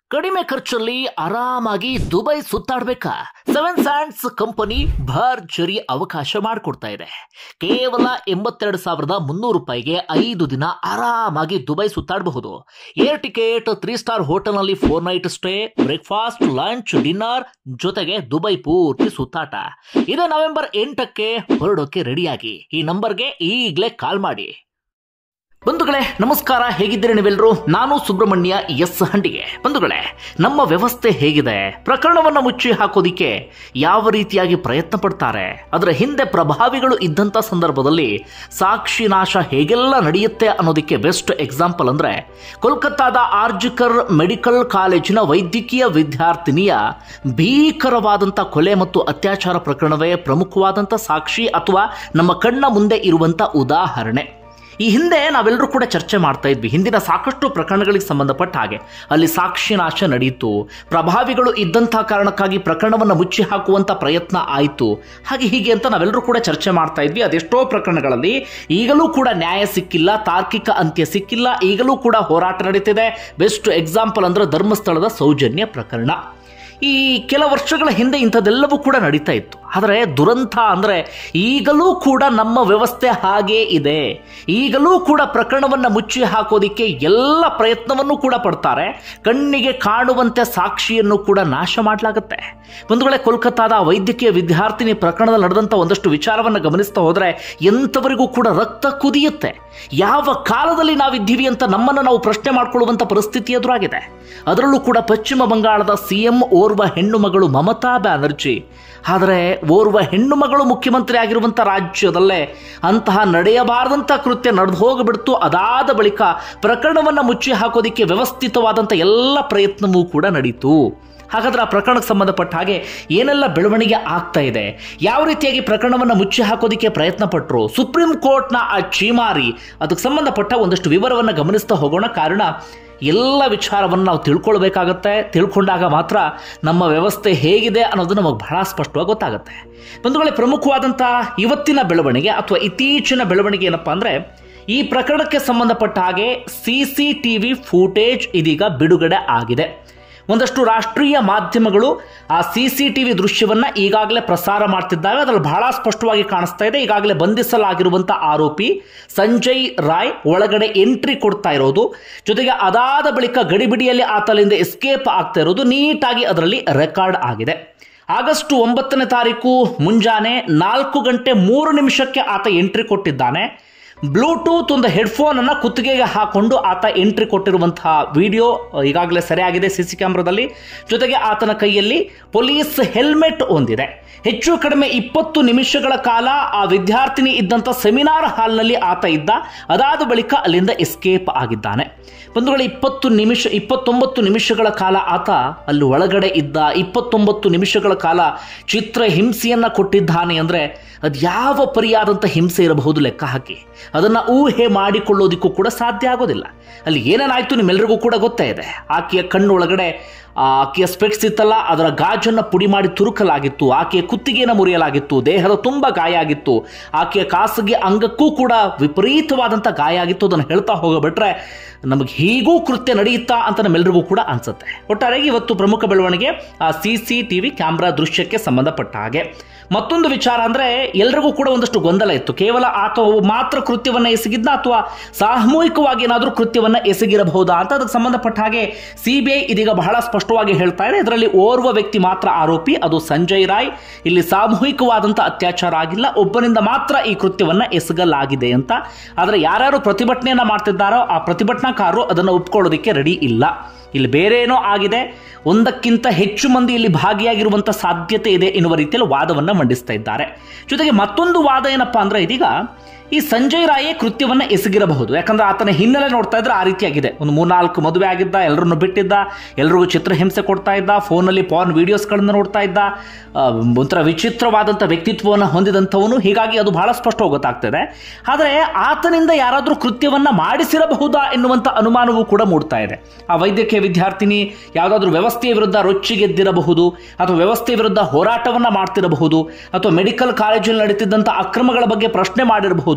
ಕಡಿಮೆ ಖರ್ಚಲ್ಲಿ ಆರಾಮಾಗಿ ದುಬೈ ಸುತ್ತಾಡಬೇಕಾ? ಸೆವೆನ್ ಸ್ಯಾಂಡ್ಸ್ ಕಂಪನಿ ಭರ್ಜರಿ ಅವಕಾಶ ಮಾಡಿಕೊಡ್ತಾ ಇದೆ. ಕೇವಲ 82,300 ರೂಪಾಯಿಗೆ 5 ದಿನ ಆರಾಮಾಗಿ ದುಬೈ ಸುತ್ತಾಡಬಹುದು. ಏರ್ ಟಿಕೆಟ್, 3 ಸ್ಟಾರ್ ಹೋಟೆಲ್ನಲ್ಲಿ 4 night stay, breakfast, lunch, dinner ಜೊತೆಗೆ ದುಬೈ ಪೂರ್ತಿ ಸುತ್ತಾಟ. ಇದೇ ನವೆಂಬರ್ 8ಕ್ಕೆ ಹೊರಡೋಕೆ ರೆಡಿಯಾಗಿ ಈ ನಂಬರ್ಗೆ ಈಗಲೇ ಕಾಲ್ ಮಾಡಿ. ಬಂಧುಗಳೇ ನಮಸ್ಕಾರ, ಹೇಗಿದ್ದೀರಿ ನೀವೆಲ್ಲರೂ? ನಾನು ಸುಬ್ರಹ್ಮಣ್ಯ ಎಸ್ ಹಂಡಿಗೆ. ಬಂಧುಗಳೇ, ನಮ್ಮ ವ್ಯವಸ್ಥೆ ಹೇಗಿದೆ? ಪ್ರಕರಣವನ್ನು ಮುಚ್ಚಿ ಹಾಕೋದಿಕ್ಕೆ ಯಾವ ರೀತಿಯಾಗಿ ಪ್ರಯತ್ನ ಪಡ್ತಾರೆ? ಅದರ ಹಿಂದೆ ಪ್ರಭಾವಿಗಳು ಇದ್ದಂಥ ಸಂದರ್ಭದಲ್ಲಿ ಸಾಕ್ಷಿ ನಾಶ ಹೇಗೆಲ್ಲ ನಡೆಯುತ್ತೆ ಅನ್ನೋದಕ್ಕೆ ಬೆಸ್ಟ್ ಎಕ್ಸಾಂಪಲ್ ಅಂದ್ರೆ ಕೋಲ್ಕತ್ತಾದ ಆರ್ಜಿಕರ್ ಮೆಡಿಕಲ್ ಕಾಲೇಜಿನ ವೈದ್ಯಕೀಯ ವಿದ್ಯಾರ್ಥಿನಿಯ ಭೀಕರವಾದಂಥ ಕೊಲೆ ಮತ್ತು ಅತ್ಯಾಚಾರ ಪ್ರಕರಣವೇ ಪ್ರಮುಖವಾದಂಥ ಸಾಕ್ಷಿ ಅಥವಾ ನಮ್ಮ ಕಣ್ಣ ಮುಂದೆ ಇರುವಂಥ ಉದಾಹರಣೆ. ಈ ಹಿಂದೆ ನಾವೆಲ್ಲರೂ ಕೂಡ ಚರ್ಚೆ ಮಾಡ್ತಾ ಇದ್ವಿ. ಹಿಂದಿನ ಸಾಕಷ್ಟು ಪ್ರಕರಣಗಳಿಗೆ ಸಂಬಂಧಪಟ್ಟ ಹಾಗೆ ಅಲ್ಲಿ ಸಾಕ್ಷಿ ನಾಶ ನಡೆಯಿತು, ಪ್ರಭಾವಿಗಳು ಇದ್ದಂಥ ಕಾರಣಕ್ಕಾಗಿ ಪ್ರಕರಣವನ್ನು ಮುಚ್ಚಿ ಹಾಕುವಂಥ ಪ್ರಯತ್ನ ಆಯಿತು, ಹಾಗೆ ಹೀಗೆ ಅಂತ ನಾವೆಲ್ಲರೂ ಕೂಡ ಚರ್ಚೆ ಮಾಡ್ತಾ ಇದ್ವಿ. ಅದೆಷ್ಟೋ ಪ್ರಕರಣಗಳಲ್ಲಿ ಈಗಲೂ ಕೂಡ ನ್ಯಾಯ ಸಿಕ್ಕಿಲ್ಲ, ತಾರ್ಕಿಕ ಅಂತ್ಯ ಸಿಕ್ಕಿಲ್ಲ, ಈಗಲೂ ಕೂಡ ಹೋರಾಟ ನಡೀತಿದೆ. ಬೆಸ್ಟ್ ಎಕ್ಸಾಂಪಲ್ ಅಂದ್ರೆ ಧರ್ಮಸ್ಥಳದ ಸೌಜನ್ಯ ಪ್ರಕರಣ. ಈ ಕೆಲ ವರ್ಷಗಳ ಹಿಂದೆ ಇಂಥದ್ದೆಲ್ಲವೂ ಕೂಡ ನಡೀತಾ ಇತ್ತು. ಆದರೆ ದುರಂತ ಅಂದರೆ ಈಗಲೂ ಕೂಡ ನಮ್ಮ ವ್ಯವಸ್ಥೆ ಹಾಗೇ ಇದೆ. ಈಗಲೂ ಕೂಡ ಪ್ರಕರಣವನ್ನು ಮುಚ್ಚಿ ಹಾಕೋದಿಕ್ಕೆ ಎಲ್ಲ ಪ್ರಯತ್ನವನ್ನು ಕೂಡ ಪಡ್ತಾರೆ. ಕಣ್ಣಿಗೆ ಕಾಣುವಂತೆ ಸಾಕ್ಷಿಯನ್ನು ಕೂಡ ನಾಶ ಮಾಡಲಾಗುತ್ತೆ. ಒಂದು ವೇಳೆ ಕೋಲ್ಕತ್ತಾದ ವೈದ್ಯಕೀಯ ವಿದ್ಯಾರ್ಥಿನಿ ಪ್ರಕರಣದಲ್ಲಿ ನಡೆದಂಥ ಒಂದಷ್ಟು ವಿಚಾರವನ್ನು ಗಮನಿಸ್ತಾ ಹೋದರೆ ಎಂಥವರಿಗೂ ಕೂಡ ರಕ್ತ ಕುದಿಯುತ್ತೆ. ಯಾವ ಕಾಲದಲ್ಲಿ ನಾವಿದ್ದೀವಿ ಅಂತ ನಮ್ಮನ್ನು ನಾವು ಪ್ರಶ್ನೆ ಮಾಡಿಕೊಳ್ಳುವಂಥ ಪರಿಸ್ಥಿತಿ ಎದುರಾಗಿದೆ. ಅದರಲ್ಲೂ ಕೂಡ ಪಶ್ಚಿಮ ಬಂಗಾಳದ ಸಿಎಂ ಓರ್ವ ಹೆಣ್ಣು ಮಗಳು ಮಮತಾ ಬ್ಯಾನರ್ಜಿ. ಆದರೆ ಓರ್ವ ಹೆಣ್ಣು ಮಗಳು ಮುಖ್ಯಮಂತ್ರಿ ಆಗಿರುವಂಥ ರಾಜ್ಯದಲ್ಲೇ ಅಂತಹ ನಡೆಯಬಾರದಂಥ ಕೃತ್ಯ ನಡೆದು ಹೋಗಿಬಿಡ್ತು. ಅದಾದ ಬಳಿಕ ಪ್ರಕರಣವನ್ನು ಮುಚ್ಚಿ ಹಾಕೋದಿಕ್ಕೆ ವ್ಯವಸ್ಥಿತವಾದಂಥ ಎಲ್ಲ ಪ್ರಯತ್ನವೂ ಕೂಡ ನಡೀತು. ಹಾಗಾದ್ರೆ ಆ ಪ್ರಕರಣಕ್ಕೆ ಸಂಬಂಧಪಟ್ಟ ಹಾಗೆ ಏನೆಲ್ಲ ಬೆಳವಣಿಗೆ ಆಗ್ತಾ ಇದೆ, ಯಾವ ರೀತಿಯಾಗಿ ಪ್ರಕರಣವನ್ನು ಮುಚ್ಚಿ ಹಾಕೋದಿಕ್ಕೆ ಪ್ರಯತ್ನ ಪಟ್ಟರು, ಸುಪ್ರೀಂ ಕೋರ್ಟ್ನ ಆ ಚೀಮಾರಿ, ಅದಕ್ಕೆ ಸಂಬಂಧಪಟ್ಟ ಒಂದಷ್ಟು ವಿವರವನ್ನು ಗಮನಿಸ್ತಾ ಹೋಗೋಣ. ಕಾರಣ ಎಲ್ಲ ವಿಚಾರವನ್ನು ನಾವು ತಿಳ್ಕೊಳ್ಬೇಕಾಗತ್ತೆ. ತಿಳ್ಕೊಂಡಾಗ ಮಾತ್ರ ನಮ್ಮ ವ್ಯವಸ್ಥೆ ಹೇಗಿದೆ ಅನ್ನೋದು ನಮಗೆ ಬಹಳ ಸ್ಪಷ್ಟವಾಗಿ ಗೊತ್ತಾಗುತ್ತೆ. ಒಂದು ವೇಳೆ ಪ್ರಮುಖವಾದಂಥ ಇವತ್ತಿನ ಬೆಳವಣಿಗೆ ಅಥವಾ ಇತ್ತೀಚಿನ ಬೆಳವಣಿಗೆ ಏನಪ್ಪಾ ಅಂದರೆ, ಈ ಪ್ರಕರಣಕ್ಕೆ ಸಂಬಂಧಪಟ್ಟ ಹಾಗೆ CCTV ಫೂಟೇಜ್ ಇದೀಗ ಬಿಡುಗಡೆ ಆಗಿದೆ. ಒಂದಷ್ಟು ರಾಷ್ಟ್ರೀಯ ಮಾಧ್ಯಮಗಳು ಆ CCTV ದೃಶ್ಯವನ್ನು ಈಗಾಗಲೇ ಪ್ರಸಾರ ಮಾಡ್ತಿದ್ದಾವೆ. ಅದರಲ್ಲಿ ಬಹಳ ಸ್ಪಷ್ಟವಾಗಿ ಕಾಣಿಸ್ತಾ ಇದೆ. ಈಗಾಗಲೇ ಬಂಧಿಸಲಾಗಿರುವಂಥ ಆರೋಪಿ ಸಂಜಯ್ ರಾಯ್ ಒಳಗಡೆ ಎಂಟ್ರಿ ಕೊಡ್ತಾ ಇರೋದು, ಜೊತೆಗೆ ಅದಾದ ಬಳಿಕ ಗಡಿಬಿಡಿಯಲ್ಲಿ ಆತನಿಂದ ಎಸ್ಕೇಪ್ ಆಗ್ತಾ ಇರೋದು ನೀಟಾಗಿ ಅದರಲ್ಲಿ ರೆಕಾರ್ಡ್ ಆಗಿದೆ. ಆಗಸ್ಟ್ 9ನೇ ತಾರೀಕು ಮುಂಜಾನೆ 4:03 ಆತ ಎಂಟ್ರಿ ಕೊಟ್ಟಿದ್ದಾನೆ. ಬ್ಲೂಟೂತ್ ಒಂದು ಹೆಡ್ಫೋನ್ ಅನ್ನು ಕುತ್ತಿಗೆಗೆ ಹಾಕೊಂಡು ಆತ ಎಂಟ್ರಿ ಕೊಟ್ಟಿರುವಂತಹ ವಿಡಿಯೋ ಈಗಾಗಲೇ ಸೆರೆಯಾಗಿದೆ CC ಕ್ಯಾಮ್ರಾದಲ್ಲಿ. ಜೊತೆಗೆ ಆತನ ಕೈಯಲ್ಲಿ ಪೊಲೀಸ್ ಹೆಲ್ಮೆಟ್ ಹೊಂದಿದೆ. ಹೆಚ್ಚು ಕಡಿಮೆ 20 ನಿಮಿಷಗಳ ಕಾಲ ಆ ವಿದ್ಯಾರ್ಥಿನಿ ಇದ್ದಂಥ ಸೆಮಿನಾರ್ ಹಾಲ್ನಲ್ಲಿ ಆತ ಇದ್ದ. ಅದಾದ ಬಳಿಕ ಅಲ್ಲಿಂದ ಎಸ್ಕೇಪ್ ಆಗಿದ್ದಾನೆ. ಬಂಧುಗಳು, 29 ನಿಮಿಷಗಳ ಕಾಲ ಆತ ಅಲ್ಲಿ ಒಳಗಡೆ ಇದ್ದ. 29 ನಿಮಿಷಗಳ ಕಾಲ ಚಿತ್ರ ಹಿಂಸೆಯನ್ನು ಕೊಟ್ಟಿದ್ದಾನೆ ಅಂದರೆ ಅದು ಯಾವ ಪರಿಯಾದಂಥ ಹಿಂಸೆ ಇರಬಹುದು ಲೆಕ್ಕ ಹಾಕಿ. ಅದನ್ನು ಊಹೆ ಮಾಡಿಕೊಳ್ಳೋದಕ್ಕೂ ಕೂಡ ಸಾಧ್ಯ ಆಗೋದಿಲ್ಲ. ಅಲ್ಲಿ ಏನೇನಾಯಿತು ನಿಮ್ಮೆಲ್ಲರಿಗೂ ಕೂಡ ಗೊತ್ತೇ ಇದೆ. ಆಕೆಯ ಕಣ್ಣು ಒಳಗಡೆ ಆಕೆಯ ಸ್ಪೆಕ್ಸ್ ಇತ್ತಲ್ಲ, ಅದರ ಗಾಜನ್ನು ಪುಡಿ ಮಾಡಿ ತುರುಕಲಾಗಿತ್ತು. ಆಕೆಯ ಕುತ್ತಿಗೆಯನ್ನು ಮುರಿಯಲಾಗಿತ್ತು. ದೇಹದ ತುಂಬ ಗಾಯ ಆಗಿತ್ತು. ಆಕೆಯ ಖಾಸಗಿ ಅಂಗಕ್ಕೂ ಕೂಡ ವಿಪರೀತವಾದಂಥ ಗಾಯ ಆಗಿತ್ತು. ಅದನ್ನು ಹೇಳ್ತಾ ಹೋಗಬಿಟ್ರೆ ನಮಗೆ ಹೀಗೂ ಕೃತ್ಯ ನಡೆಯುತ್ತಾ ಅಂತ ನಮ್ಮೆಲ್ಲರಿಗೂ ಕೂಡ ಅನ್ಸುತ್ತೆ. ಒಟ್ಟಾರೆಯಾಗಿ ಇವತ್ತು ಪ್ರಮುಖ ಬೆಳವಣಿಗೆ ಆ CCTV ಕ್ಯಾಮ್ರಾ ದೃಶ್ಯಕ್ಕೆ ಸಂಬಂಧಪಟ್ಟ ಹಾಗೆ. ಮತ್ತೊಂದು ವಿಚಾರ ಅಂದರೆ, ಎಲ್ರಿಗೂ ಕೂಡ ಒಂದಷ್ಟು ಗೊಂದಲ ಇತ್ತು. ಕೇವಲ ಆತ ಮಾತ್ರ ಕೃತ್ಯವನ್ನು ಎಸಗಿದ್ದ ಅಥವಾ ಸಾಮೂಹಿಕವಾಗಿ ಏನಾದರೂ ಕೃತ್ಯವನ್ನು ಎಸಗಿರಬಹುದಾ ಅಂತ. ಅದಕ್ಕೆ ಸಂಬಂಧಪಟ್ಟ ಹಾಗೆ CBI ಇದೀಗ ಬಹಳ ಸ್ಪಷ್ಟವಾಗಿ ಹೇಳ್ತಾ ಇದೆ, ಇದರಲ್ಲಿ ಓರ್ವ ವ್ಯಕ್ತಿ ಮಾತ್ರ ಆರೋಪಿ, ಅದು ಸಂಜಯ್ ರಾಯ್. ಇಲ್ಲಿ ಸಾಮೂಹಿಕವಾದಂಥ ಅತ್ಯಾಚಾರ ಆಗಿಲ್ಲ, ಒಬ್ಬನಿಂದ ಮಾತ್ರ ಈ ಕೃತ್ಯವನ್ನು ಎಸಗಲಾಗಿದೆ ಅಂತ. ಆದರೆ ಯಾರ್ಯಾರು ಪ್ರತಿಭಟನೆಯನ್ನು ಮಾಡ್ತಿದ್ದಾರೋ ಆ ಪ್ರತಿಭಟನಾಕಾರರು ಅದನ್ನು ಒಪ್ಕೊಳ್ಳೋದಕ್ಕೆ ರೆಡಿ ಇಲ್ಲ. ಇಲ್ಲಿ ಬೇರೆ ಏನೋ ಆಗಿದೆ, ಒಂದಕ್ಕಿಂತ ಹೆಚ್ಚು ಮಂದಿ ಇಲ್ಲಿ ಭಾಗಿಯಾಗಿರುವಂಥ ಸಾಧ್ಯತೆ ಇದೆ ಎನ್ನುವ ರೀತಿಯಲ್ಲಿ ವಾದವನ್ನು ಮಂಡಿಸ್ತಾ ಇದ್ದಾರೆ. ಜೊತೆಗೆ ಮತ್ತೊಂದು ವಾದ ಏನಪ್ಪಾ ಅಂದ್ರೆ, ಇದೀಗ ಈ ಸಂಜಯ್ ರಾಯೇ ಕೃತ್ಯವನ್ನು ಎಸಗಿರಬಹುದು. ಯಾಕಂದ್ರೆ ಆತನ ಹಿನ್ನೆಲೆ ನೋಡ್ತಾ ಇದ್ರೆ ಆ ರೀತಿಯಾಗಿದೆ. ಒಂದು 3-4 ಮದುವೆ ಆಗಿದ್ದ, ಎಲ್ಲರನ್ನು ಬಿಟ್ಟಿದ್ದ, ಎಲ್ರಿಗೂ ಚಿತ್ರಹಿಂಸೆ ಕೊಡ್ತಾ ಇದ್ದ, ಫೋನಲ್ಲಿ ಪಾರ್ನ್ ವಿಡಿಯೋಸ್ಗಳನ್ನು ನೋಡ್ತಾ ಇದ್ದ, ಒಂಥರ ವಿಚಿತ್ರವಾದಂಥ ವ್ಯಕ್ತಿತ್ವವನ್ನು ಹೊಂದಿದಂಥವನು. ಹೀಗಾಗಿ ಅದು ಬಹಳ ಸ್ಪಷ್ಟವಾಗಿ ಗೊತ್ತಾಗ್ತದೆ. ಆದರೆ ಆತನಿಂದ ಯಾರಾದರೂ ಕೃತ್ಯವನ್ನು ಮಾಡಿಸಿರಬಹುದಾ ಎನ್ನುವಂಥ ಅನುಮಾನವೂ ಕೂಡ ಮೂಡ್ತಾ ಇದೆ. ಆ ವೈದ್ಯಕೀಯ ವಿದ್ಯಾರ್ಥಿನಿ ಯಾವುದಾದ್ರೂ ವ್ಯವಸ್ಥೆಯ ವಿರುದ್ಧ ರೊಚ್ಚಿಗೆದ್ದಿರಬಹುದು, ಅಥವಾ ವ್ಯವಸ್ಥೆಯ ವಿರುದ್ಧ ಹೋರಾಟವನ್ನು ಮಾಡ್ತಿರಬಹುದು, ಅಥವಾ ಮೆಡಿಕಲ್ ಕಾಲೇಜಲ್ಲಿ ನಡೀತಿದ್ದಂಥ ಅಕ್ರಮಗಳ ಬಗ್ಗೆ ಪ್ರಶ್ನೆ ಮಾಡಿರಬಹುದು.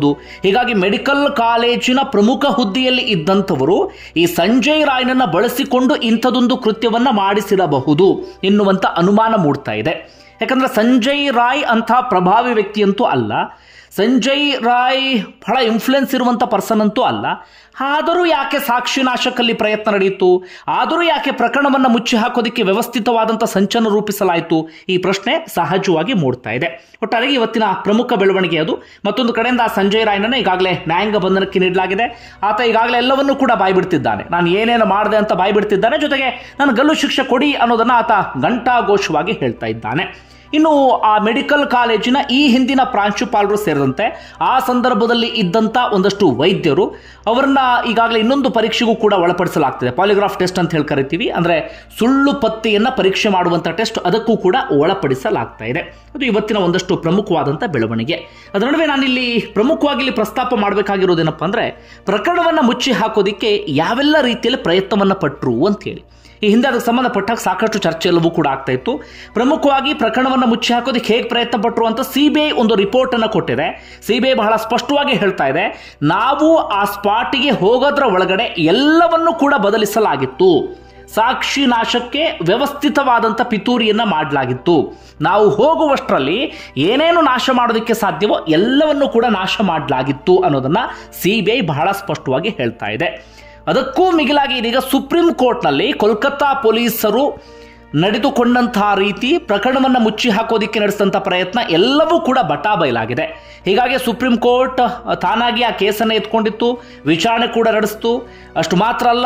ಮಾಡಬಹುದು. ಹೀಗಾಗಿ ಮೆಡಿಕಲ್ ಕಾಲೇಜಿನ ಪ್ರಮುಖ ಹುದ್ದೆಯಲ್ಲಿ ಇದ್ದಂಥವರು ಈ ಸಂಜಯ್ ರಾಯ್ನನ್ನ ಬಳಸಿಕೊಂಡು ಇಂಥದೊಂದು ಕೃತ್ಯವನ್ನ ಮಾಡಿಸಿರಬಹುದು ಎನ್ನುವಂತ ಅನುಮಾನ ಮೂಡ್ತಾ ಇದೆ. ಯಾಕಂದ್ರೆ ಸಂಜಯ್ ರಾಯ್ ಅಂಥ ಪ್ರಭಾವಿ ವ್ಯಕ್ತಿಯಂತೂ ಅಲ್ಲ, ಸಂಜಯ್ ರಾಯ್ ಬಹಳ ಇನ್ಫ್ಲುಯೆನ್ಸ್ ಇರುವಂಥ ಪರ್ಸನ್ ಅಂತೂ ಅಲ್ಲ. ಆದರೂ ಯಾಕೆ ಸಾಕ್ಷಿ ನಾಶಕಲ್ಲಿ ಪ್ರಯತ್ನ ನಡೆಯಿತು, ಆದರೂ ಯಾಕೆ ಪ್ರಕರಣವನ್ನು ಮುಚ್ಚಿ ಹಾಕೋದಕ್ಕೆ ವ್ಯವಸ್ಥಿತವಾದಂಥ ಸಂಚನ್ನು ರೂಪಿಸಲಾಯಿತು, ಈ ಪ್ರಶ್ನೆ ಸಹಜವಾಗಿ ಮೂಡ್ತಾ ಇದೆ. ಒಟ್ಟಾರೆ ಇವತ್ತಿನ ಪ್ರಮುಖ ಬೆಳವಣಿಗೆ ಅದು. ಮತ್ತೊಂದು ಕಡೆಯಿಂದ ಸಂಜಯ್ ರಾಯ್ನನ್ನು ಈಗಾಗಲೇ ನ್ಯಾಯಾಂಗ ಬಂಧನಕ್ಕೆ ನೀಡಲಾಗಿದೆ. ಆತ ಈಗಾಗಲೇ ಎಲ್ಲವನ್ನೂ ಕೂಡ ಬಾಯ್ಬಿಡ್ತಿದ್ದಾನೆ, ನಾನು ಏನೇನು ಮಾಡಿದೆ ಅಂತ ಬಾಯ್ಬಿಡ್ತಿದ್ದಾನೆ. ಜೊತೆಗೆ ನಾನು ಗಲ್ಲು ಶಿಕ್ಷೆ ಕೊಡಿ ಅನ್ನೋದನ್ನು ಆತ ಘಂಟಾಘೋಷವಾಗಿ ಹೇಳ್ತಾ ಇದ್ದಾನೆ. ಇನ್ನು ಆ ಮೆಡಿಕಲ್ ಕಾಲೇಜಿನ ಈ ಹಿಂದಿನ ಪ್ರಾಂಶುಪಾಲರು ಸೇರಿದಂತೆ ಆ ಸಂದರ್ಭದಲ್ಲಿ ಇದ್ದಂಥ ಒಂದಷ್ಟು ವೈದ್ಯರು ಅವರನ್ನ ಈಗಾಗಲೇ ಇನ್ನೊಂದು ಪರೀಕ್ಷೆಗೂ ಕೂಡ ಒಳಪಡಿಸಲಾಗ್ತಿದೆ. ಪಾಲಿಗ್ರಾಫ್ ಟೆಸ್ಟ್ ಅಂತ ಹೇಳಿ ಕರಿತೀವಿ, ಅಂದರೆ ಸುಳ್ಳು ಪತ್ತೆಯನ್ನು ಪರೀಕ್ಷೆ ಮಾಡುವಂಥ ಟೆಸ್ಟ್, ಅದಕ್ಕೂ ಕೂಡ ಒಳಪಡಿಸಲಾಗ್ತಾ ಇದೆ. ಅದು ಇವತ್ತಿನ ಒಂದಷ್ಟು ಪ್ರಮುಖವಾದಂಥ ಬೆಳವಣಿಗೆ. ಅದರ ನಡುವೆ ನಾನಿಲ್ಲಿ ಪ್ರಮುಖವಾಗಿ ಇಲ್ಲಿ ಪ್ರಸ್ತಾಪ ಮಾಡಬೇಕಾಗಿರೋದೇನಪ್ಪ ಅಂದರೆ, ಪ್ರಕರಣವನ್ನು ಮುಚ್ಚಿ ಹಾಕೋದಿಕ್ಕೆ ಯಾವೆಲ್ಲ ರೀತಿಯಲ್ಲಿ ಪ್ರಯತ್ನವನ್ನು ಪಟ್ಟರು ಅಂತೇಳಿ. ಈ ಹಿಂದೆ ಅದಕ್ಕೆ ಸಂಬಂಧಪಟ್ಟಾಗ ಸಾಕಷ್ಟು ಚರ್ಚೆ ಎಲ್ಲವೂ ಕೂಡ ಆಗ್ತಾ ಇತ್ತು. ಪ್ರಮುಖವಾಗಿ ಪ್ರಕರಣವನ್ನು ಮುಚ್ಚಿ ಹಾಕೋದಕ್ಕೆ ಹೇಗೆ ಪ್ರಯತ್ನ ಪಟ್ಟರು ಅಂತ ಸಿಬಿಐ ಒಂದು ರಿಪೋರ್ಟ್ ಅನ್ನು ಕೊಟ್ಟಿದೆ. ಸಿಬಿಐ ಬಹಳ ಸ್ಪಷ್ಟವಾಗಿ ಹೇಳ್ತಾ ಇದೆ, ನಾವು ಆ ಸ್ಪಾಟಿಗೆ ಹೋಗೋದ್ರ ಒಳಗಡೆ ಎಲ್ಲವನ್ನೂ ಕೂಡ ಬದಲಿಸಲಾಗಿತ್ತು, ಸಾಕ್ಷಿ ನಾಶಕ್ಕೆ ವ್ಯವಸ್ಥಿತವಾದಂಥ ಪಿತೂರಿಯನ್ನ ಮಾಡಲಾಗಿತ್ತು, ನಾವು ಹೋಗುವಷ್ಟರಲ್ಲಿ ಏನೇನು ನಾಶ ಮಾಡೋದಕ್ಕೆ ಸಾಧ್ಯವೋ ಎಲ್ಲವನ್ನೂ ಕೂಡ ನಾಶ ಮಾಡಲಾಗಿತ್ತು ಅನ್ನೋದನ್ನ ಸಿಬಿಐ ಬಹಳ ಸ್ಪಷ್ಟವಾಗಿ ಹೇಳ್ತಾ ಇದೆ. ಅದಕ್ಕೂ ಮಿಗಿಲಾಗಿ ಇದೀಗ ಸುಪ್ರೀಂ ಕೋರ್ಟ್ನಲ್ಲಿ ಕೋಲ್ಕತ್ತಾ ಪೊಲೀಸರು ನಡೆದುಕೊಂಡಂತಹ ರೀತಿ ಪ್ರಕರಣವನ್ನು ಮುಚ್ಚಿ ಹಾಕೋದಿಕ್ಕೆ ನಡೆಸಿದಂಥ ಪ್ರಯತ್ನ ಎಲ್ಲವೂ ಕೂಡ ಬಟಾಬಯಲಾಗಿದೆ. ಹೀಗಾಗಿ ಸುಪ್ರೀಂ ಕೋರ್ಟ್ ತಾನಾಗಿ ಆ ಕೇಸನ್ನು ಎತ್ಕೊಂಡಿತ್ತು, ವಿಚಾರಣೆ ಕೂಡ ನಡೆಸಿತು. ಅಷ್ಟು ಮಾತ್ರ ಅಲ್ಲ,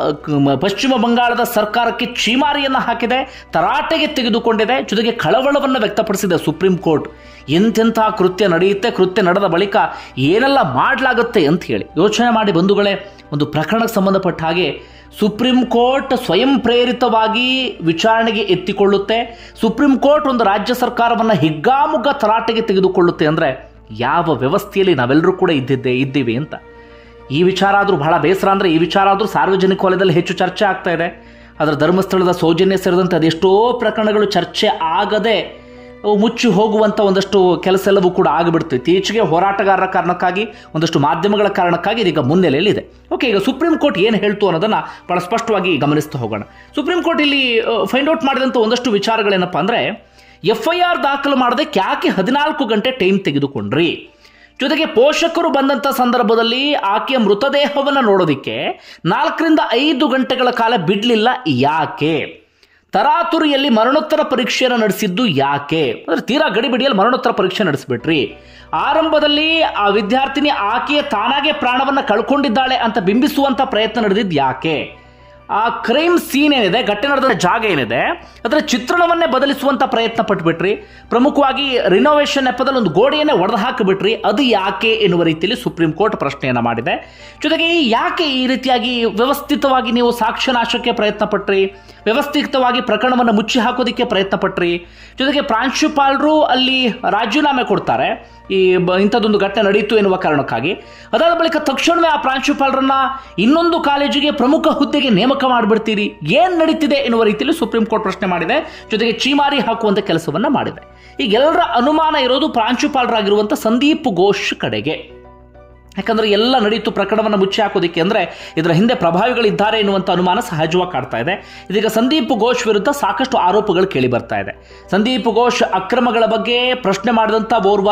ಪಶ್ಚಿಮ ಬಂಗಾಳದ ಸರ್ಕಾರಕ್ಕೆ ಛೀಮಾರಿಯನ್ನು ಹಾಕಿದೆ, ತರಾಟೆಗೆ ತೆಗೆದುಕೊಂಡಿದೆ, ಜೊತೆಗೆ ಕಳವಳವನ್ನು ವ್ಯಕ್ತಪಡಿಸಿದೆ ಸುಪ್ರೀಂ ಕೋರ್ಟ್. ಎಂತೆಂಥ ಕೃತ್ಯ ನಡೆಯುತ್ತೆ, ಕೃತ್ಯ ನಡೆದ ಬಳಿಕ ಏನೆಲ್ಲ ಮಾಡಲಾಗುತ್ತೆ ಅಂತ ಹೇಳಿ ಯೋಚನೆ ಮಾಡಿ ಬಂಧುಗಳೇ. ಒಂದು ಪ್ರಕರಣಕ್ಕೆ ಸಂಬಂಧಪಟ್ಟ ಹಾಗೆ ಸುಪ್ರೀಂ ಕೋರ್ಟ್ ಸ್ವಯಂ ಪ್ರೇರಿತವಾಗಿ ವಿಚಾರಣೆಗೆ ಎತ್ತಿಕೊಳ್ಳುತ್ತೆ, ಸುಪ್ರೀಂ ಕೋರ್ಟ್ ಒಂದು ರಾಜ್ಯ ಸರ್ಕಾರವನ್ನು ಹಿಗ್ಗಾಮುಗ್ಗ ತರಾಟೆಗೆ ತೆಗೆದುಕೊಳ್ಳುತ್ತೆ ಅಂದರೆ ಯಾವ ವ್ಯವಸ್ಥೆಯಲ್ಲಿ ನಾವೆಲ್ಲರೂ ಕೂಡ ಇದ್ದೀವಿ ಅಂತ. ಈ ವಿಚಾರ ಆದರೂ ಬಹಳ ಬೇಸರ. ಅಂದರೆ ಈ ವಿಚಾರ ಆದರೂ ಸಾರ್ವಜನಿಕ ವಲಯದಲ್ಲಿ ಹೆಚ್ಚು ಚರ್ಚೆ ಆಗ್ತಾ ಇದೆ. ಅದರ ಧರ್ಮಸ್ಥಳದ ಸೌಜನ್ಯ ಸೇರಿದಂತೆ ಅದೆಷ್ಟೋ ಪ್ರಕರಣಗಳು ಚರ್ಚೆ ಆಗದೆ ಮುಚ್ಚಿ ಹೋಗುವಂಥ ಒಂದಷ್ಟು ಕೆಲಸ ಎಲ್ಲವೂ ಕೂಡ ಆಗಿಬಿಡ್ತು. ಇತ್ತೀಚೆಗೆ ಹೋರಾಟಗಾರರ ಕಾರಣಕ್ಕಾಗಿ, ಒಂದಷ್ಟು ಮಾಧ್ಯಮಗಳ ಕಾರಣಕ್ಕಾಗಿ ಇದೀಗ ಮುನ್ನೆಲೆಯಲ್ಲಿದೆ. ಓಕೆ, ಈಗ ಸುಪ್ರೀಂ ಕೋರ್ಟ್ ಏನು ಹೇಳ್ತು ಅನ್ನೋದನ್ನು ಬಹಳ ಸ್ಪಷ್ಟವಾಗಿ ಗಮನಿಸ್ತಾ ಹೋಗೋಣ. ಸುಪ್ರೀಂ ಕೋರ್ಟ್ ಇಲ್ಲಿ ಫೈಂಡ್ ಔಟ್ ಮಾಡಿದಂಥ ಒಂದಷ್ಟು ವಿಚಾರಗಳೇನಪ್ಪ ಅಂದರೆ, FIR ದಾಖಲು ಮಾಡೋದಕ್ಕೆ ಯಾಕೆ 14 ಗಂಟೆ ಟೈಮ್ ತೆಗೆದುಕೊಂಡ್ರಿ, ಜೊತೆಗೆ ಪೋಷಕರು ಬಂದಂಥ ಸಂದರ್ಭದಲ್ಲಿ ಆಕೆಯ ಮೃತದೇಹವನ್ನು ನೋಡೋದಕ್ಕೆ 4 ರಿಂದ 5 ಗಂಟೆಗಳ ಕಾಲ ಬಿಡಲಿಲ್ಲ ಯಾಕೆ, ತರಾತುರಿಯಲ್ಲಿ ಮರಣೋತ್ತರ ಪರೀಕ್ಷೆಯನ್ನು ನಡೆಸಿದ್ದು ಯಾಕೆ, ಅಂದರೆ ತೀರಾ ಗಡಿಬಿಡಿಯಲ್ಲಿ ಮರಣೋತ್ತರ ಪರೀಕ್ಷೆ ನಡೆಸಿಬಿಟ್ರಿ. ಆರಂಭದಲ್ಲಿ ಆ ವಿದ್ಯಾರ್ಥಿನಿ ಆಕೆಯ ತಾನಾಗೆ ಪ್ರಾಣವನ್ನು ಕಳ್ಕೊಂಡಿದ್ದಾಳೆ ಅಂತ ಬಿಂಬಿಸುವಂಥ ಪ್ರಯತ್ನ ನಡೆದಿದ್ದು ಯಾಕೆ, ಆ ಕ್ರೈಮ್ ಸೀನ್ ಏನಿದೆ, ಘಟನೆ ನಡೆದ ಜಾಗ ಏನಿದೆ, ಅದರ ಚಿತ್ರಣವನ್ನೇ ಬದಲಿಸುವಂಥ ಪ್ರಯತ್ನ ಪಟ್ಟುಬಿಟ್ರಿ. ಪ್ರಮುಖವಾಗಿ ರಿನೋವೇಷನ್ ನೆಪದಲ್ಲಿ ಒಂದು ಗೋಡೆಯನ್ನೇ ಒಡೆದು ಹಾಕಿಬಿಟ್ರಿ, ಅದು ಯಾಕೆ ಎನ್ನುವ ರೀತಿಯಲ್ಲಿ ಸುಪ್ರೀಂ ಕೋರ್ಟ್ ಪ್ರಶ್ನೆಯನ್ನು ಮಾಡಿದೆ. ಜೊತೆಗೆ ಯಾಕೆ ಈ ರೀತಿಯಾಗಿ ವ್ಯವಸ್ಥಿತವಾಗಿ ನೀವು ಸಾಕ್ಷ್ಯ ನಾಶಕ್ಕೆ ಪ್ರಯತ್ನ ಪಟ್ರಿ, ವ್ಯವಸ್ಥಿತವಾಗಿ ಪ್ರಕರಣವನ್ನು ಮುಚ್ಚಿ ಹಾಕೋದಕ್ಕೆ ಪ್ರಯತ್ನ ಪಟ್ರಿ. ಜೊತೆಗೆ ಪ್ರಾಂಶುಪಾಲರು ಅಲ್ಲಿ ರಾಜೀನಾಮೆ ಕೊಡ್ತಾರೆ ಈ ಇಂಥದ್ದೊಂದು ಘಟನೆ ನಡೆಯಿತು ಎನ್ನುವ ಕಾರಣಕ್ಕಾಗಿ. ಅದಾದ ಬಳಿಕ ತಕ್ಷಣವೇ ಆ ಪ್ರಾಂಶುಪಾಲರನ್ನ ಇನ್ನೊಂದು ಕಾಲೇಜಿಗೆ ಪ್ರಮುಖ ಹುದ್ದೆಗೆ ನೇಮಕ ಮಾಡಿಬಿಡ್ತೀರಿ, ಏನ್ ನಡೀತಿದೆ ಎನ್ನುವ ರೀತಿಯಲ್ಲಿ ಸುಪ್ರೀಂ ಕೋರ್ಟ್ ಪ್ರಶ್ನೆ ಮಾಡಿದೆ. ಜೊತೆಗೆ ಚೀಮಾರಿ ಹಾಕುವಂತ ಕೆಲಸವನ್ನ ಮಾಡಿದೆ. ಈಗೆಲ್ಲರ ಅನುಮಾನ ಇರೋದು ಪ್ರಾಂಶುಪಾಲರಾಗಿರುವಂಥ ಸಂದೀಪ್ ಘೋಷ್ ಕಡೆಗೆ. ಯಾಕಂದ್ರೆ ಎಲ್ಲ ನಡೀತು ಪ್ರಕರಣವನ್ನು ಮುಚ್ಚಿ ಹಾಕೋದಿಕ್ಕೆ, ಅಂದ್ರೆ ಇದರ ಹಿಂದೆ ಪ್ರಭಾವಿಗಳಿದ್ದಾರೆ ಎನ್ನುವಂಥ ಅನುಮಾನ ಸಹಜವಾಗಿ ಕಾಡ್ತಾ ಇದೆ. ಇದೀಗ ಸಂದೀಪ್ ಘೋಷ್ ವಿರುದ್ಧ ಸಾಕಷ್ಟು ಆರೋಪಗಳು ಕೇಳಿ ಬರ್ತಾ ಇದೆ. ಸಂದೀಪ್ ಘೋಷ್ ಅಕ್ರಮಗಳ ಬಗ್ಗೆ ಪ್ರಶ್ನೆ ಮಾಡಿದಂಥ ಓರ್ವ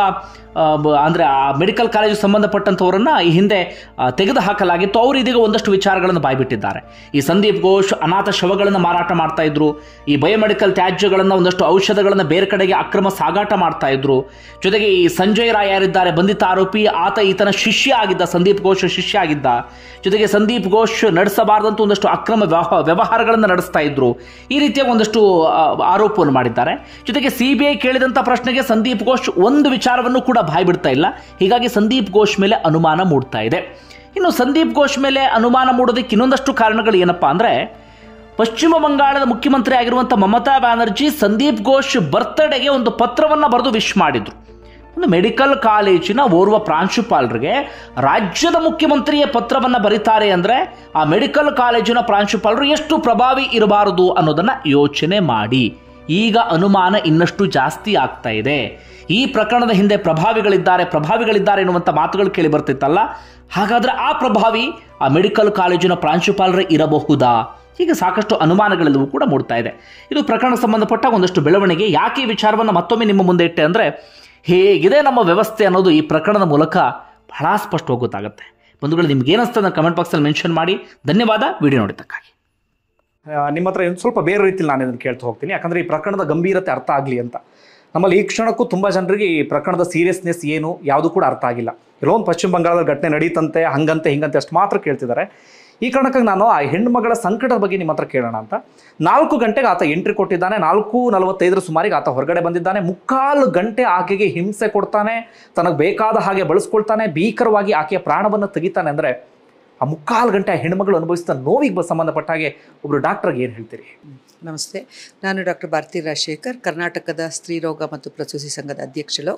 ಅಂದ್ರೆ ಆ ಮೆಡಿಕಲ್ ಕಾಲೇಜು ಸಂಬಂಧಪಟ್ಟಂಥವರನ್ನ ಈ ಹಿಂದೆ ತೆಗೆದು ಹಾಕಲಾಗಿತ್ತು. ಅವರು ಇದೀಗ ಒಂದಷ್ಟು ವಿಚಾರಗಳನ್ನು ಬಾಯ್ಬಿಟ್ಟಿದ್ದಾರೆ. ಈ ಸಂದೀಪ್ ಘೋಷ್ ಅನಾಥ ಶವಗಳನ್ನು ಮಾರಾಟ ಮಾಡ್ತಾ ಇದ್ರು, ಈ ಬಯೋಮೆಡಿಕಲ್ ತ್ಯಾಜ್ಯಗಳನ್ನು, ಒಂದಷ್ಟು ಔಷಧಗಳನ್ನು ಬೇರೆ ಕಡೆಗೆ ಅಕ್ರಮ ಸಾಗಾಟ ಮಾಡ್ತಾ ಇದ್ರು. ಜೊತೆಗೆ ಈ ಸಂಜಯ್ ರಾಯ್ ಯಾರಿದ್ದಾರೆ ಬಂಧಿತ ಆರೋಪಿ, ಆತ ಈತನ ಶಿಷ್ಯ ಆಗಿದ್ದ, ಸಂದೀಪ್ ಘೋಷ್ ಶಿಷ್ಯ ಆಗಿದ್ದ. ಜೊತೆಗೆ ಸಂದೀಪ್ ಘೋಷ್ ನಡೆಸಬಾರದಂತ ಒಂದಷ್ಟು ಅಕ್ರಮ ವ್ಯವಹಾರಗಳನ್ನು ನಡೆಸ್ತಾ ಇದ್ರು. ಈ ರೀತಿಯ ಒಂದಷ್ಟು ಆರೋಪವನ್ನು ಮಾಡಿದ್ದಾರೆ. ಜೊತೆಗೆ ಸಿಬಿಐ ಕೇಳಿದಂತ ಪ್ರಶ್ನೆಗೆ ಸಂದೀಪ್ ಘೋಷ್ ಒಂದು ವಿಚಾರವನ್ನು ಕೂಡ ಬಾಯ್ ಬಿಡ್ತಾ ಇಲ್ಲ. ಹೀಗಾಗಿ ಸಂದೀಪ್ ಘೋಷ್ ಮೇಲೆ ಅನುಮಾನ ಮೂಡ್ತಾ ಇದೆ. ಇನ್ನು ಸಂದೀಪ್ ಘೋಷ್ ಮೇಲೆ ಅನುಮಾನ ಮೂಡೋದಕ್ಕೆ ಇನ್ನೊಂದಷ್ಟು ಕಾರಣಗಳು ಏನಪ್ಪಾ ಅಂದ್ರೆ, ಪಶ್ಚಿಮ ಬಂಗಾಳದ ಮುಖ್ಯಮಂತ್ರಿ ಆಗಿರುವಂಥ ಮಮತಾ ಬ್ಯಾನರ್ಜಿ ಸಂದೀಪ್ ಘೋಷ್ ಬರ್ತ್ಡೇಗೆ ಒಂದು ಪತ್ರವನ್ನು ಬರೆದು ವಿಶ್ ಮಾಡಿದ್ರು. ಒಂದು ಮೆಡಿಕಲ್ ಕಾಲೇಜಿನ ಓರ್ವ ಪ್ರಾಂಶುಪಾಲರಿಗೆ ರಾಜ್ಯದ ಮುಖ್ಯಮಂತ್ರಿಯ ಪತ್ರವನ್ನು ಬರೀತಾರೆ ಅಂದರೆ ಆ ಮೆಡಿಕಲ್ ಕಾಲೇಜಿನ ಪ್ರಾಂಶುಪಾಲರು ಎಷ್ಟು ಪ್ರಭಾವಿ ಇರಬಾರದು ಅನ್ನೋದನ್ನ ಯೋಚನೆ ಮಾಡಿ. ಈಗ ಅನುಮಾನ ಇನ್ನಷ್ಟು ಜಾಸ್ತಿ ಆಗ್ತಾ ಇದೆ. ಈ ಪ್ರಕರಣದ ಹಿಂದೆ ಪ್ರಭಾವಿಗಳಿದ್ದಾರೆ ಎನ್ನುವಂಥ ಮಾತುಗಳು ಕೇಳಿ ಬರ್ತಿತ್ತಲ್ಲ, ಹಾಗಾದ್ರೆ ಆ ಪ್ರಭಾವಿ ಆ ಮೆಡಿಕಲ್ ಕಾಲೇಜಿನ ಪ್ರಾಂಶುಪಾಲರೇ ಇರಬಹುದಾ? ಹೀಗೆ ಸಾಕಷ್ಟು ಅನುಮಾನಗಳೆಲ್ಲವೂ ಕೂಡ ಮೂಡ್ತಾ ಇದೆ. ಇದು ಪ್ರಕರಣಕ್ಕೆ ಸಂಬಂಧಪಟ್ಟ ಒಂದಷ್ಟು ಬೆಳವಣಿಗೆ. ಯಾಕೆ ಈ ವಿಚಾರವನ್ನು ಮತ್ತೊಮ್ಮೆ ನಿಮ್ಮ ಮುಂದೆ ಇಟ್ಟೆ ಅಂದರೆ, ಹೇಗಿದೆ ನಮ್ಮ ವ್ಯವಸ್ಥೆ ಅನ್ನೋದು ಈ ಪ್ರಕರಣದ ಮೂಲಕ ಬಹಳ ಸ್ಪಷ್ಟವಾಗಿ ಗೊತ್ತಾಗುತ್ತೆ. ಬಂಧುಗಳು, ನಿಮ್ಗೆ ಏನಿಸ್ತದೆ ಕಮೆಂಟ್ ಬಾಕ್ಸಲ್ಲಿ ಮೆನ್ಷನ್ ಮಾಡಿ. ಧನ್ಯವಾದ ವಿಡಿಯೋ ನೋಡಿದ್ದಕ್ಕಾಗಿ. ನಿಮ್ಮ ಹತ್ರ ಸ್ವಲ್ಪ ಬೇರೆ ರೀತಿಯಲ್ಲಿ ನಾನು ಇದನ್ನು ಕೇಳ್ತಾ ಹೋಗ್ತೀನಿ, ಯಾಕಂದರೆ ಈ ಪ್ರಕರಣದ ಗಂಭೀರತೆ ಅರ್ಥ ಆಗಲಿ ಅಂತ. ನಮ್ಮಲ್ಲಿ ಈ ಕ್ಷಣಕ್ಕೂ ತುಂಬ ಜನರಿಗೆ ಈ ಪ್ರಕರಣದ ಸೀರಿಯಸ್ನೆಸ್ ಏನು ಯಾವುದು ಕೂಡ ಅರ್ಥ ಆಗಿಲ್ಲ. ಕೆಲವೊಂದು ಪಶ್ಚಿಮ ಬಂಗಾಳದಲ್ಲಿ ಘಟನೆ ನಡೀತಂತೆ, ಹಂಗಂತೆ ಹಿಂಗಂತೆ ಅಷ್ಟು ಮಾತ್ರ ಕೇಳ್ತಿದ್ದಾರೆ. ಈ ಕಾರಣಕ್ಕಾಗಿ ನಾನು ಆ ಹೆಣ್ಣು ಮಗಳ ಸಂಕಟದ ಬಗ್ಗೆ ನಿಮ್ಮ ಹತ್ರ ಕೇಳೋಣ ಅಂತ. 4 ಗಂಟೆಗೆ ಆತ ಎಂಟ್ರಿ ಕೊಟ್ಟಿದ್ದಾನೆ. 4:45 ಸುಮಾರಿಗೆ ಆತ ಹೊರಗಡೆ ಬಂದಿದ್ದಾನೆ. 3/4 ಗಂಟೆ ಆಕೆಗೆ ಹಿಂಸೆ ಕೊಡ್ತಾನೆ, ತನಗೆ ಬೇಕಾದ ಹಾಗೆ ಬಳಸ್ಕೊಳ್ತಾನೆ, ಭೀಕರವಾಗಿ ಆಕೆಯ ಪ್ರಾಣವನ್ನು ತೆಗಿತಾನೆ. ಅಂದರೆ ಆ 3/4 ಗಂಟೆ ಆ ಹೆಣ್ಮಗಳು ಅನುಭವಿಸಿದ ನೋವಿಗೆ ಸಂಬಂಧಪಟ್ಟ ಹಾಗೆ ಒಬ್ಬರು ಡಾಕ್ಟರ್ಗೆ ಏನು ಹೇಳ್ತೀರಿ? ನಮಸ್ತೆ, ನಾನು ಡಾಕ್ಟರ್ ಭಾರತಿ ರಾಜಶೇಖರ್, ಕರ್ನಾಟಕದ ಸ್ತ್ರೀರೋಗ ಮತ್ತು ಪ್ರಸೂತಿ ಸಂಘದ ಅಧ್ಯಕ್ಷಳು.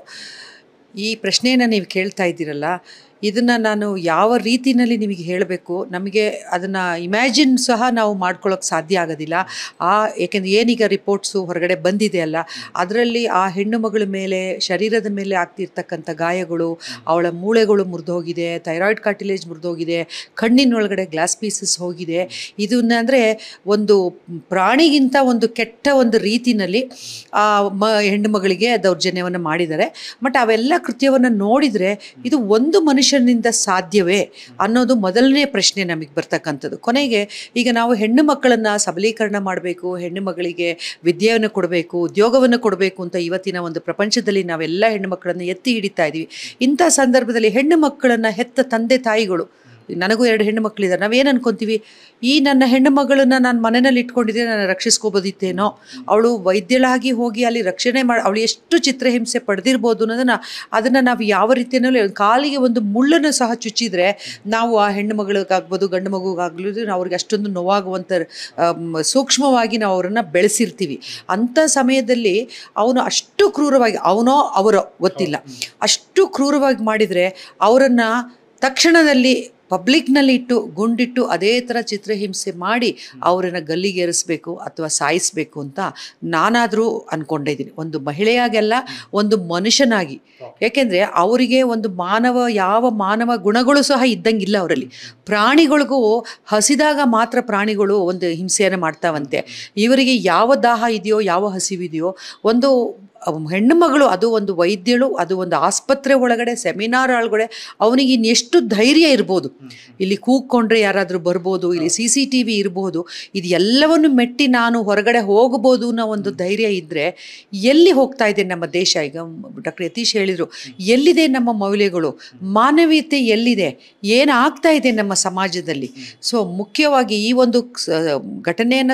ಈ ಪ್ರಶ್ನೆಯನ್ನು ನೀವು ಕೇಳ್ತಾ ಇದ್ದೀರಲ್ಲ, ಇದನ್ನು ನಾನು ಯಾವ ರೀತಿಯಲ್ಲಿ ನಿಮಗೆ ಹೇಳಬೇಕು, ನಮಗೆ ಅದನ್ನು ಇಮ್ಯಾಜಿನ್ ಸಹ ನಾವು ಮಾಡ್ಕೊಳ್ಳೋಕೆ ಸಾಧ್ಯ ಆಗೋದಿಲ್ಲ. ಏಕೆಂದರೆ ಏನೀಗ ರಿಪೋರ್ಟ್ಸು ಹೊರಗಡೆ ಬಂದಿದೆ ಅಲ್ಲ, ಅದರಲ್ಲಿ ಆ ಹೆಣ್ಣು ಮಗಳ ಮೇಲೆ, ಶರೀರದ ಮೇಲೆ ಆಗ್ತಿರ್ತಕ್ಕಂಥ ಗಾಯಗಳು, ಅವಳ ಮೂಳೆಗಳು ಮುರಿದೋಗಿದೆ, ಥೈರಾಯ್ಡ್ ಕಾರ್ಟಿಲೇಜ್ ಮುರಿದೋಗಿದೆ, ಕಣ್ಣಿನೊಳಗಡೆ ಗ್ಲಾಸ್ ಪೀಸಸ್ ಹೋಗಿದೆ. ಇದನ್ನೆಂದರೆ ಒಂದು ಪ್ರಾಣಿಗಿಂತ ಒಂದು ಕೆಟ್ಟ ಒಂದು ರೀತಿಯಲ್ಲಿ ಆ ಹೆಣ್ಣು ಮಗಳಿಗೆ ದೌರ್ಜನ್ಯವನ್ನು ಮಾಡಿದ್ದಾರೆ. ಬಟ್ ಅವೆಲ್ಲ ಕೃತ್ಯವನ್ನು ನೋಡಿದರೆ ಇದು ಒಂದು ಮನುಷ್ಯನಿಂದ ಸಾಧ್ಯವೇ ಅನ್ನೋದು ಮೊದಲನೇ ಪ್ರಶ್ನೆ ನಮಗೆ ಬರ್ತಕ್ಕಂಥದ್ದು. ಕೊನೆಗೆ ಈಗ ನಾವು ಹೆಣ್ಣು ಮಕ್ಕಳನ್ನು ಸಬಲೀಕರಣ ಮಾಡಬೇಕು, ಹೆಣ್ಣು ಮಗಳಿಗೆ ವಿದ್ಯೆಯನ್ನು ಕೊಡಬೇಕು, ಉದ್ಯೋಗವನ್ನು ಕೊಡಬೇಕು ಅಂತ ಇವತ್ತಿನ ಒಂದು ಪ್ರಪಂಚದಲ್ಲಿ ನಾವೆಲ್ಲ ಹೆಣ್ಣು ಮಕ್ಕಳನ್ನು ಎತ್ತಿ ಹಿಡಿತಾ ಇದ್ದೀವಿ. ಇಂಥ ಸಂದರ್ಭದಲ್ಲಿ ಹೆಣ್ಣು ಮಕ್ಕಳನ್ನು ಹೆತ್ತ ತಂದೆ ತಾಯಿಗಳು, ನನಗೂ 2 ಹೆಣ್ಣು ಮಕ್ಕಳಿದ್ದಾರೆ, ನಾವೇನು ಅನ್ಕೊತೀವಿ, ಈ ನನ್ನ ಹೆಣ್ಣು ಮಗಳನ್ನು ನಾನು ಮನೆಯಲ್ಲಿ ಇಟ್ಕೊಂಡಿದ್ದೆ, ನಾನು ರಕ್ಷಿಸ್ಕೋಬೋದಿತ್ತೇನೋ, ಅವಳು ವೈದ್ಯಳಾಗಿ ಹೋಗಿ ಅಲ್ಲಿ ರಕ್ಷಣೆ ಮಾಡಿ ಅವಳು ಎಷ್ಟು ಚಿತ್ರಹಿಂಸೆ ಪಡೆದಿರ್ಬೋದು ಅದನ್ನು ನಾವು ಯಾವ ರೀತಿಯಲ್ಲಿ ಕಾಲಿಗೆ ಒಂದು ಮುಳ್ಳನ್ನು ಸಹ ಚುಚ್ಚಿದ್ರೆ ನಾವು ಆ ಹೆಣ್ಣು ಮಗಳಿಗಾಗ್ಬೋದು ಗಂಡು ಮಗುಗಾಗ್ಬೋದು ಅವ್ರಿಗೆ ಅಷ್ಟೊಂದು ನೋವಾಗುವಂಥ ಸೂಕ್ಷ್ಮವಾಗಿ ನಾವು ಅವರನ್ನು ಬೆಳೆಸಿರ್ತೀವಿ. ಅಂಥ ಸಮಯದಲ್ಲಿ ಅವನು ಅಷ್ಟು ಕ್ರೂರವಾಗಿ, ಅವನೋ ಅವರೋ ಗೊತ್ತಿಲ್ಲ, ಅಷ್ಟು ಕ್ರೂರವಾಗಿ ಮಾಡಿದರೆ ಅವರನ್ನು ತಕ್ಷಣದಲ್ಲಿ ಪಬ್ಲಿಕ್ನಲ್ಲಿ ಇಟ್ಟು ಗುಂಡಿಟ್ಟು ಅದೇ ಥರ ಚಿತ್ರಹಿಂಸೆ ಮಾಡಿ ಅವರನ್ನು ಗಲ್ಲಿಗೇರಿಸಬೇಕು ಅಥವಾ ಸಾಯಿಸಬೇಕು ಅಂತ ನಾನಾದರೂ ಅಂದ್ಕೊಂಡಿದ್ದೀನಿ. ಒಂದು ಮಹಿಳೆಯಾಗೆಲ್ಲ, ಒಂದು ಮನುಷ್ಯನಾಗಿ. ಯಾಕೆಂದರೆ ಅವರಿಗೆ ಒಂದು ಯಾವ ಮಾನವ ಗುಣಗಳು ಸಹ ಇದ್ದಂಗಿಲ್ಲ ಅವರಲ್ಲಿ. ಪ್ರಾಣಿಗಳಿಗೂ ಹಸಿದಾಗ ಮಾತ್ರ ಪ್ರಾಣಿಗಳು ಒಂದು ಹಿಂಸೆಯನ್ನು ಮಾಡ್ತಾವಂತೆ. ಇವರಿಗೆ ಯಾವ ದಾಹ ಇದೆಯೋ, ಯಾವ ಹಸಿವಿದೆಯೋ, ಒಂದು ಹೆಣ್ಣು ಮಗಳು, ಅದು ಒಂದು ವೈದ್ಯಳು, ಅದು ಒಂದು ಆಸ್ಪತ್ರೆ ಒಳಗಡೆ ಸೆಮಿನಾರ್ ಒಳಗಡೆ ಅವನಿಗೆ ಇನ್ನೆಷ್ಟು ಧೈರ್ಯ ಇರ್ಬೋದು. ಇಲ್ಲಿ ಕೂಗ್ಕೊಂಡ್ರೆ ಯಾರಾದರೂ ಬರ್ಬೋದು, ಇಲ್ಲಿ CCTV ಇರ್ಬೋದು, ಇದು ಎಲ್ಲವನ್ನು ಮೆಟ್ಟಿ ನಾನು ಹೊರಗಡೆ ಹೋಗ್ಬೋದು ಅನ್ನೋ ಒಂದು ಧೈರ್ಯ ಇದ್ದರೆ ಎಲ್ಲಿ ಹೋಗ್ತಾ ಇದೆ ನಮ್ಮ ದೇಶ? ಈಗ ಡಾಕ್ಟರ್ ಯತೀಶ್ ಹೇಳಿದರು, ಎಲ್ಲಿದೆ ನಮ್ಮ ಮೌಲ್ಯಗಳು, ಮಾನವೀಯತೆ ಎಲ್ಲಿದೆ, ಏನಾಗ್ತಾ ಇದೆ ನಮ್ಮ ಸಮಾಜದಲ್ಲಿ? ಸೊ ಮುಖ್ಯವಾಗಿ ಈ ಒಂದು ಘಟನೆಯನ್ನು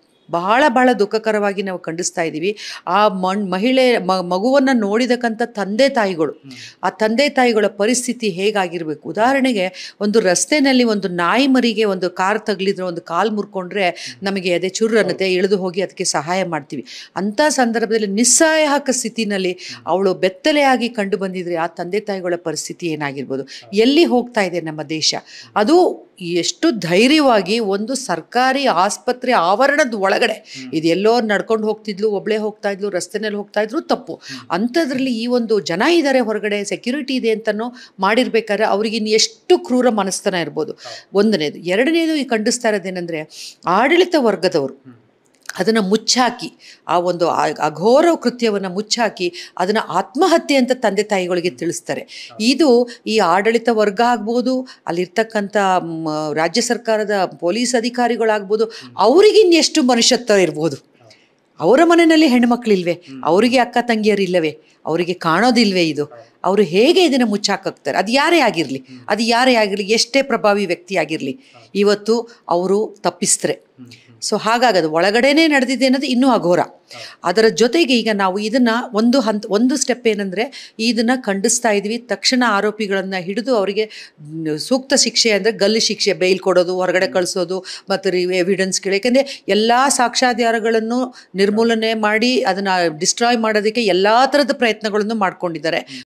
ಬಹಳ ದುಃಖಕರವಾಗಿ ನಾವು ಖಂಡಿಸ್ತಾ ಇದ್ದೀವಿ. ಆ ಮಗುವನ್ನು ನೋಡಿದಕ್ಕಂಥ ತಂದೆ ತಾಯಿಗಳು, ಆ ತಂದೆ ತಾಯಿಗಳ ಪರಿಸ್ಥಿತಿ ಹೇಗಾಗಿರಬೇಕು? ಉದಾಹರಣೆಗೆ ಒಂದು ರಸ್ತೆಯಲ್ಲಿ ಒಂದು ನಾಯಿ ಮರಿಗೆ ಒಂದು ಕಾರ್ ತಗಲಿದ್ರೆ, ಒಂದು ಕಾಲು ಮುರ್ಕೊಂಡ್ರೆ ನಮಗೆ ಅದೇ ಚುರ್ರು ಅನ್ನತ್ತೆ, ಇಳಿದು ಹೋಗಿ ಅದಕ್ಕೆ ಸಹಾಯ ಮಾಡ್ತೀವಿ. ಅಂಥ ಸಂದರ್ಭದಲ್ಲಿ ನಿಸ್ಸಹಾಯಕ ಸ್ಥಿತಿನಲ್ಲಿ ಅವಳು ಬೆತ್ತಲೆಯಾಗಿ ಕಂಡು ಬಂದಿದ್ರೆ ಆ ತಂದೆ ತಾಯಿಗಳ ಪರಿಸ್ಥಿತಿ ಏನಾಗಿರ್ಬೋದು? ಎಲ್ಲಿ ಹೋಗ್ತಾ ಇದೆ ನಮ್ಮ ದೇಶ? ಅದು ಎಷ್ಟು ಧೈರ್ಯವಾಗಿ ಒಂದು ಸರ್ಕಾರಿ ಆಸ್ಪತ್ರೆ ಆವರಣದ ಒಳಗಡೆ, ಇದು ಎಲ್ಲೋ ನಡ್ಕೊಂಡು ಹೋಗ್ತಿದ್ಲು, ಒಬ್ಬಳೇ ಹೋಗ್ತಾ ಇದ್ಲು, ರಸ್ತೆನಲ್ಲಿ ಹೋಗ್ತಾ ಇದ್ರು, ತಪ್ಪು. ಅಂಥದ್ರಲ್ಲಿ ಈ ಒಂದು ಜನ ಇದ್ದಾರೆ ಹೊರಗಡೆ, ಸೆಕ್ಯೂರಿಟಿ ಇದೆ ಅಂತನೋ ಮಾಡಿರ್ಬೇಕಾದ್ರೆ ಅವ್ರಿಗೆ ಇನ್ನು ಎಷ್ಟು ಕ್ರೂರ ಮನಸ್ಥಾನ ಇರ್ಬೋದು? ಒಂದನೇದು. ಎರಡನೇದು ಈ ಖಂಡಿಸ್ತಾ ಇರೋದೇನೆಂದರೆ, ಆಡಳಿತ ವರ್ಗದವರು ಅದನ್ನು ಮುಚ್ಚಾಕಿ, ಆ ಒಂದು ಅಘೋರ ಕೃತ್ಯವನ್ನು ಮುಚ್ಚಾಕಿ ಅದನ್ನು ಆತ್ಮಹತ್ಯೆ ಅಂತ ತಂದೆ ತಾಯಿಗಳಿಗೆ ತಿಳಿಸ್ತಾರೆ. ಇದು ಈ ಆಡಳಿತ ವರ್ಗ ಆಗ್ಬೋದು, ಅಲ್ಲಿರ್ತಕ್ಕಂಥ ರಾಜ್ಯ ಸರ್ಕಾರದ ಪೊಲೀಸ್ ಅಧಿಕಾರಿಗಳಾಗ್ಬೋದು, ಅವರಿಗಿನ್ನೆಷ್ಟು ಮನುಷ್ಯತ್ವ ಇರ್ಬೋದು? ಅವರ ಮನೆಯಲ್ಲಿ ಹೆಣ್ಣುಮಕ್ಕಳಿಲ್ವೇ? ಅವರಿಗೆ ಅಕ್ಕ ತಂಗಿಯರಿಲ್ಲವೇ? ಅವರಿಗೆ ಕಾಣೋದಿಲ್ವೇ ಇದು? ಅವರು ಹೇಗೆ ಇದನ್ನು ಮುಚ್ಚಾಕ್ತಾರೆ? ಅದು ಯಾರೇ ಆಗಿರಲಿ, ಎಷ್ಟೇ ಪ್ರಭಾವಿ ವ್ಯಕ್ತಿ ಆಗಿರಲಿ, ಇವತ್ತು ಅವರು ತಪ್ಪಿಸ್ತಾರೆ. ಸೊ ಹಾಗಾಗದು ಒಳಗಡೆನೇ ನಡೆದಿದೆ ಅನ್ನೋದು ಇನ್ನೂ ಅಘೋರ. ಅದರ ಜೊತೆಗೆ ಈಗ ನಾವು ಇದನ್ನು ಒಂದು ಸ್ಟೆಪ್ ಏನಂದರೆ, ಇದನ್ನು ಖಂಡಿಸ್ತಾ ಇದ್ವಿ. ತಕ್ಷಣ ಆರೋಪಿಗಳನ್ನು ಹಿಡಿದು ಅವರಿಗೆ ಸೂಕ್ತ ಶಿಕ್ಷೆ ಅಂದರೆ ಗಲ್ಲು ಶಿಕ್ಷೆ, ಬೇಲ್ ಕೊಡೋದು, ಹೊರಗಡೆ ಕಳಿಸೋದು, ಮತ್ತು ಎವಿಡೆನ್ಸ್ಗಳು. ಯಾಕೆಂದರೆ ಎಲ್ಲ ಸಾಕ್ಷ್ಯಾಧಾರಗಳನ್ನು ನಿರ್ಮೂಲನೆ ಮಾಡಿ ಅದನ್ನು ಡಿಸ್ಟ್ರಾಯ್ ಮಾಡೋದಕ್ಕೆ ಎಲ್ಲ ಥರದ ಪ್ರಯತ್ನಗಳನ್ನು ಮಾಡ್ಕೊಂಡಿದ್ದಾರೆ.